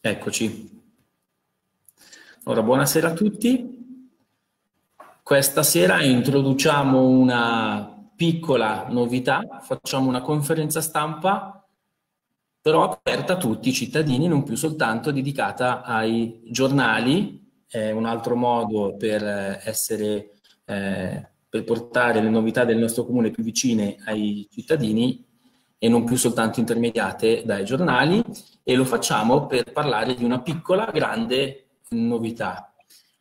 Eccoci. Allora, buonasera a tutti. Questa sera introduciamo una piccola novità, facciamo una conferenza stampa, però aperta a tutti i cittadini, non più soltanto dedicata ai giornali. È un altro modo per per portare le novità del nostro comune più vicine ai cittadini e non più soltanto intermediate dai giornali, e lo facciamo per parlare di una piccola, grande novità.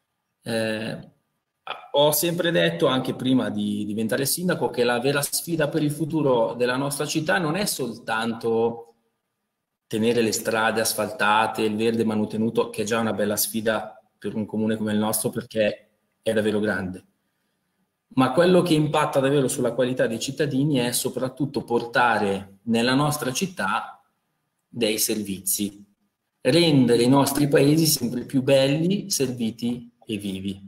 Ho sempre detto, anche prima di diventare sindaco, che la vera sfida per il futuro della nostra città non è soltanto tenere le strade asfaltate, il verde manutenuto, che è già una bella sfida per un comune come il nostro perché è davvero grande. Ma quello che impatta davvero sulla qualità dei cittadini è soprattutto portare nella nostra città dei servizi, rendere i nostri paesi sempre più belli, serviti e vivi.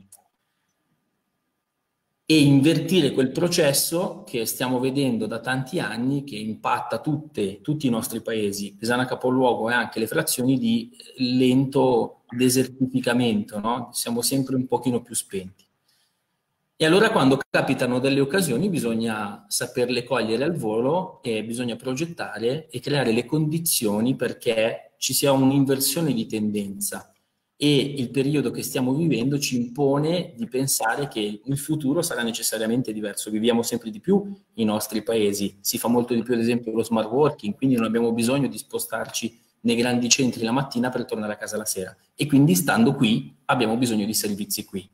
E invertire quel processo che stiamo vedendo da tanti anni, che impatta tutti i nostri paesi, Pesana capoluogo e anche le frazioni, di lento desertificamento, no? Siamo sempre un pochino più spenti. E allora quando capitano delle occasioni bisogna saperle cogliere al volo e bisogna progettare e creare le condizioni perché ci sia un'inversione di tendenza. E il periodo che stiamo vivendo ci impone di pensare che il futuro sarà necessariamente diverso. Viviamo sempre di più i nostri paesi, si fa molto di più ad esempio lo smart working, quindi non abbiamo bisogno di spostarci nei grandi centri la mattina per tornare a casa la sera. E quindi stando qui abbiamo bisogno di servizi qui.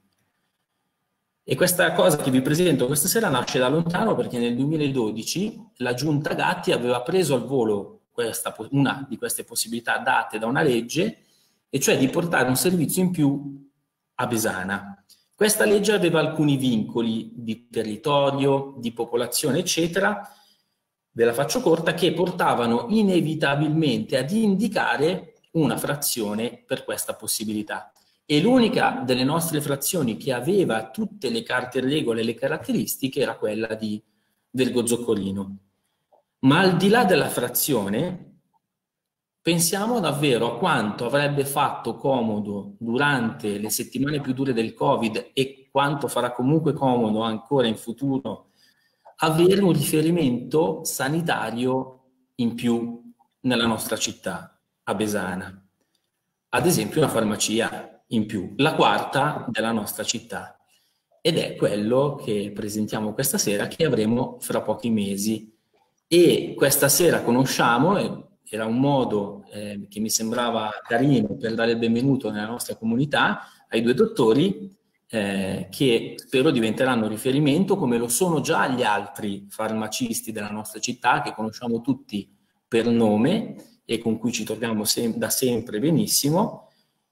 E questa cosa che vi presento questa sera nasce da lontano perché nel 2012 la Giunta Gatti aveva preso al volo una di queste possibilità date da una legge, e cioè di portare un servizio in più a Besana. Questa legge aveva alcuni vincoli di territorio, di popolazione, eccetera, ve la faccio corta, che portavano inevitabilmente ad indicare una frazione per questa possibilità. E l'unica delle nostre frazioni che aveva tutte le carte in regola e le caratteristiche era quella di Vergo Zoccolino. Ma al di là della frazione, pensiamo davvero a quanto avrebbe fatto comodo durante le settimane più dure del Covid e quanto farà comunque comodo ancora in futuro avere un riferimento sanitario in più nella nostra città, a Besana. Ad esempio una farmacia in più, la quarta della nostra città. Ed è quello che presentiamo questa sera, che avremo fra pochi mesi. E questa sera conosciamo, era un modo che mi sembrava carino per dare il benvenuto nella nostra comunità, ai due dottori che spero diventeranno riferimento, come lo sono già gli altri farmacisti della nostra città, che conosciamo tutti per nome e con cui ci troviamo da sempre benissimo.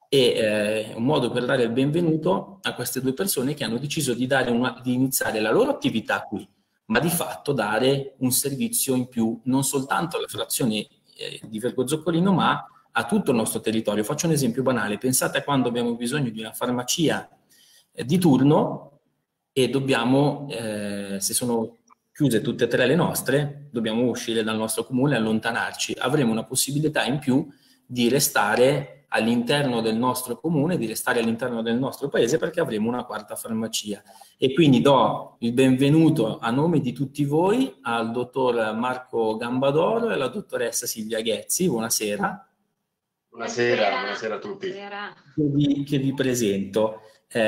E un modo per dare il benvenuto a queste due persone che hanno deciso di iniziare la loro attività qui, ma di fatto dare un servizio in più non soltanto alla frazione di Vergo Zoccolino, ma a tutto il nostro territorio. Faccio un esempio banale: pensate a quando abbiamo bisogno di una farmacia di turno e dobbiamo, se sono chiuse tutte e tre le nostre, dobbiamo uscire dal nostro comune e allontanarci. Avremo una possibilità in più di restare all'interno del nostro comune, di restare all'interno del nostro paese, perché avremo una quarta farmacia. E quindi do il benvenuto a nome di tutti voi al dottor Marco Gambadoro e alla dottoressa Silvia Ghezzi. Buonasera. Buonasera a tutti. Che vi presento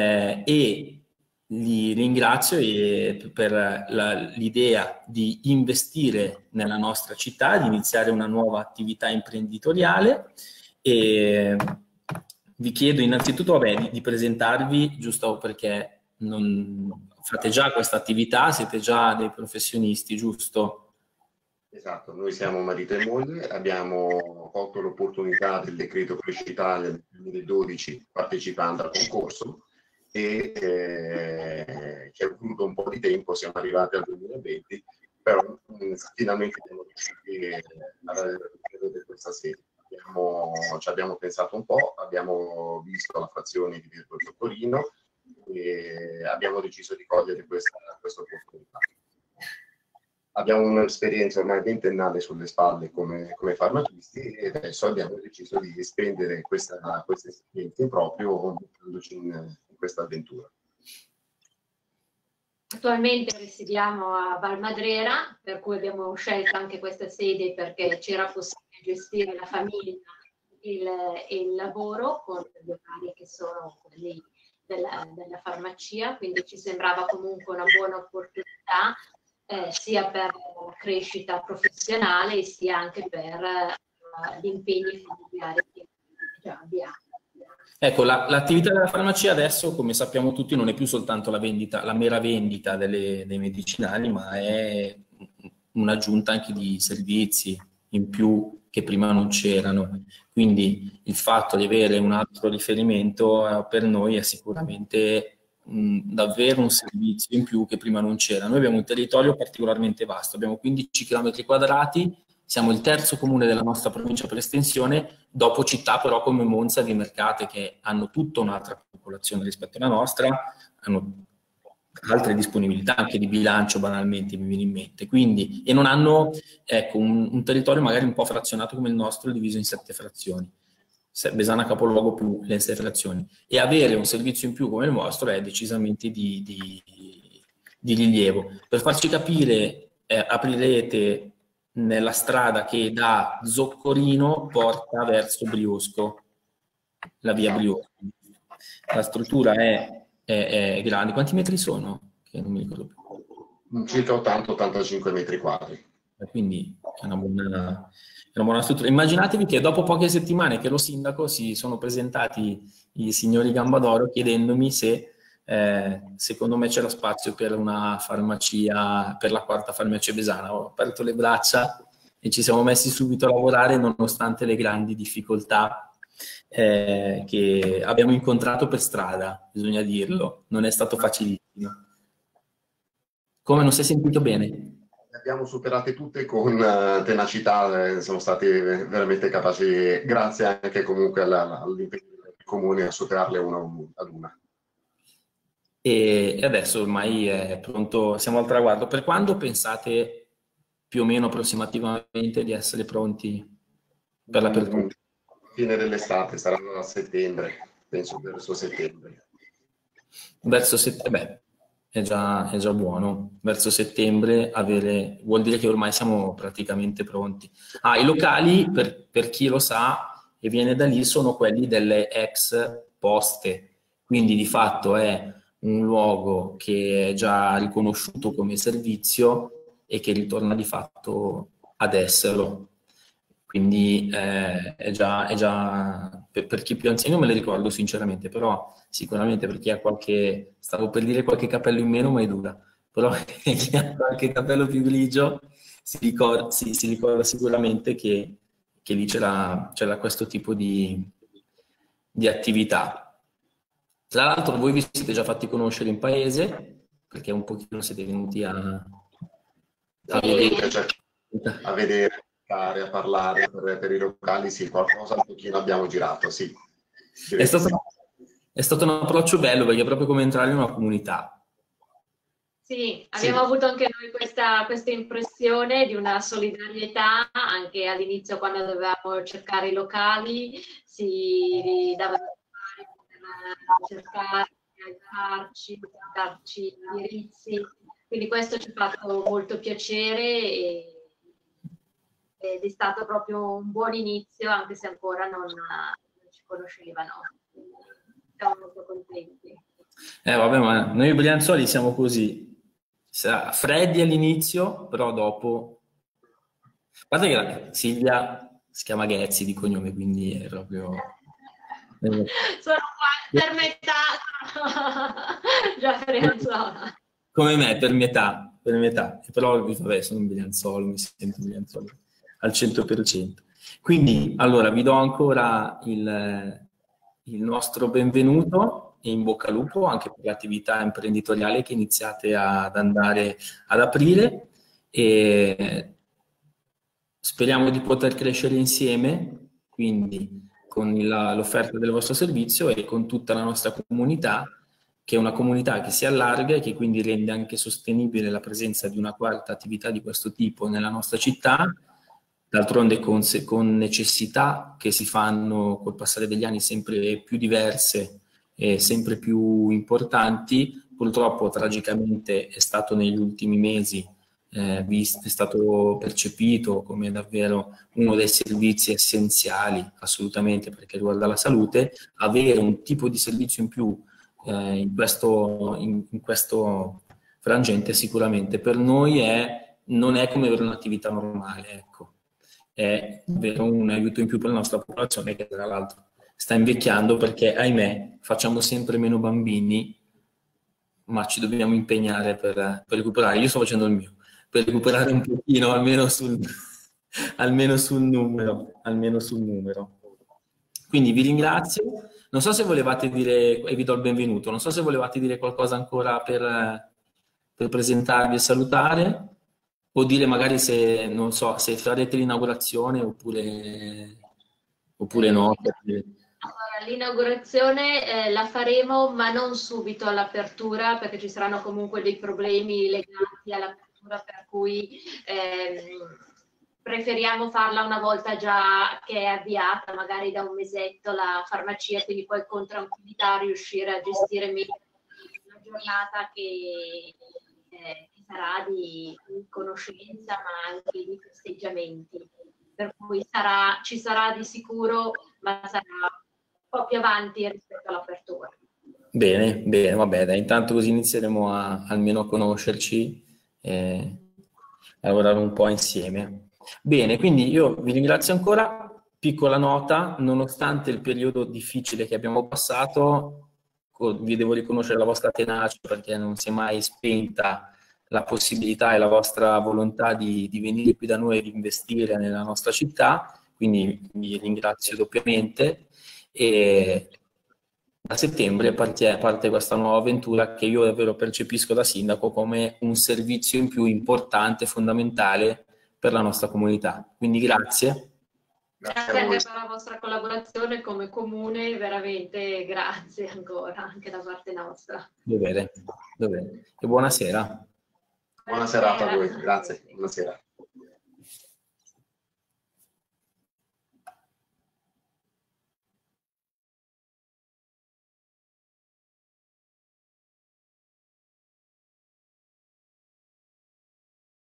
e li ringrazio per l'idea di investire nella nostra città, di iniziare una nuova attività imprenditoriale, e vi chiedo innanzitutto di presentarvi, giusto perché non fate già questa attività, siete già dei professionisti, giusto? Esatto, noi siamo marito e moglie, abbiamo colto l'opportunità del decreto Crescita Italia del 2012 partecipando al concorso e ci è voluto un po' di tempo, siamo arrivati al 2020, però finalmente siamo riusciti ad avere questa sede. Ci abbiamo pensato un po', abbiamo visto la frazione di Vergo Zoccolino e abbiamo deciso di cogliere questa opportunità. abbiamo un'esperienza ormai ventennale sulle spalle come farmacisti e adesso abbiamo deciso di estendere questa esperienza proprio buttandoci in questa avventura. Attualmente risiediamo a Valmadrera, per cui abbiamo scelto anche questa sede perché c'era possibile gestire la famiglia e il lavoro con gli orari che sono quelli della farmacia, quindi ci sembrava comunque una buona opportunità sia per la crescita professionale sia anche per gli impegni familiari che già abbiamo. Ecco, l'attività della farmacia adesso, come sappiamo tutti, non è più soltanto la mera vendita dei medicinali, ma è un'aggiunta anche di servizi in più che prima non c'erano. Quindi il fatto di avere un altro riferimento per noi è sicuramente davvero un servizio in più che prima non c'era. Noi abbiamo un territorio particolarmente vasto, abbiamo 15 km quadrati, siamo il terzo comune della nostra provincia per estensione, dopo città però come Monza e Vimercate, che hanno tutta un'altra popolazione rispetto alla nostra, hanno altre disponibilità anche di bilancio, banalmente mi viene in mente, quindi, e non hanno un territorio magari un po' frazionato come il nostro, diviso in 7 frazioni. Besana capoluogo più le 6 frazioni, e avere un servizio in più come il vostro è decisamente di rilievo. Per farci capire, aprirete nella strada che da Zoccorino porta verso Briosco, la via Briosco. La struttura è grande. Quanti metri sono? Che non mi ricordo più. Circa 80-85 metri quadri. Quindi è una buona struttura. Immaginatevi che dopo poche settimane che ero sindaco si sono presentati i signori Gambadoro chiedendomi se secondo me c'era spazio per una farmacia, per la quarta farmacia Besana. Ho aperto le braccia e ci siamo messi subito a lavorare nonostante le grandi difficoltà che abbiamo incontrato per strada, bisogna dirlo. Non è stato facilissimo. Come, non si è sentito bene? Abbiamo superate tutte con tenacità, siamo stati veramente capaci, grazie anche comunque all'impegno del comune, a superarle una ad una. E adesso ormai è pronto, siamo al traguardo. Per quando pensate più o meno approssimativamente di essere pronti per l'apertura? Fine dell'estate, saranno a settembre, penso verso settembre. Verso settembre, è già buono. Verso settembre vuol dire che ormai siamo praticamente pronti. I locali, per chi lo sa e viene da lì, sono quelli delle ex poste, quindi di fatto è un luogo che è già riconosciuto come servizio e che ritorna di fatto ad esserlo. Quindi è già per chi è più anziano me le ricordo sinceramente, però sicuramente per chi ha stavo per dire qualche capello in meno, ma è dura, però chi ha qualche capello più grigio si ricorda sicuramente che lì c'era questo tipo di attività. Tra l'altro voi vi siete già fatti conoscere in paese, perché un pochino siete venuti a vedere, a parlare per i locali, sì, qualcosa un pochino abbiamo girato, sì. È stato un approccio bello, perché è proprio come entrare in una comunità. Sì, abbiamo avuto anche noi questa impressione di una solidarietà, anche all'inizio quando dovevamo cercare i locali, si dava per cercare di aiutarci, darci indirizzi, quindi questo ci ha fatto molto piacere ed è stato proprio un buon inizio, anche se ancora non ci conoscevano. Siamo molto contenti. Vabbè, ma noi brianzoli siamo così, freddi all'inizio, però dopo... Guarda che Silvia si chiama Ghezzi di cognome, quindi è proprio... Sono qua per metà, già brianzola. Come me, per metà, però vabbè, sono un brianzolo, mi sento un brianzolo al 100%. Quindi, allora, vi do ancora il nostro benvenuto e in bocca al lupo anche per l'attività imprenditoriale che iniziate ad andare ad aprire, e speriamo di poter crescere insieme, quindi con l'offerta del vostro servizio e con tutta la nostra comunità, che è una comunità che si allarga e che quindi rende anche sostenibile la presenza di una quarta attività di questo tipo nella nostra città, d'altronde con necessità che si fanno col passare degli anni sempre più diverse e sempre più importanti. Purtroppo tragicamente è stato negli ultimi mesi è stato percepito come davvero uno dei servizi essenziali, assolutamente, perché riguarda la salute. Avere un tipo di servizio in più in questo frangente sicuramente per noi non è come avere un'attività normale, ecco. È davvero un aiuto in più per la nostra popolazione, che tra l'altro sta invecchiando, perché ahimè facciamo sempre meno bambini, ma ci dobbiamo impegnare per recuperare. Io sto facendo il mio, per recuperare un pochino, almeno sul numero. Quindi vi ringrazio. Non so se volevate dire, e vi do il benvenuto, non so se volevate dire qualcosa ancora per presentarvi e salutare, o dire magari se, non so, se farete l'inaugurazione oppure no. Allora, l'inaugurazione la faremo, ma non subito all'apertura, perché ci saranno comunque dei problemi legati all'apertura, per cui preferiamo farla una volta già che è avviata, magari da un mesetto la farmacia, quindi poi con tranquillità riuscire a gestire meglio una giornata che sarà di conoscenza, ma anche di festeggiamenti. Per cui ci sarà di sicuro, ma sarà un po' più avanti rispetto all'apertura. Bene, vabbè, dai, intanto così inizieremo almeno a conoscerci e a lavorare un po' insieme. Bene, quindi io vi ringrazio ancora. Piccola nota, nonostante il periodo difficile che abbiamo passato, vi devo riconoscere la vostra tenacia, perché non si è mai spenta la possibilità e la vostra volontà di venire qui da noi e di investire nella nostra città, quindi vi ringrazio doppiamente. E da settembre parte questa nuova avventura che io davvero percepisco da sindaco come un servizio in più importante, fondamentale per la nostra comunità. Quindi grazie. Grazie anche per la vostra collaborazione come comune, veramente grazie ancora, anche da parte nostra. Dovere. E buonasera. Buona serata a voi, grazie. Buonasera.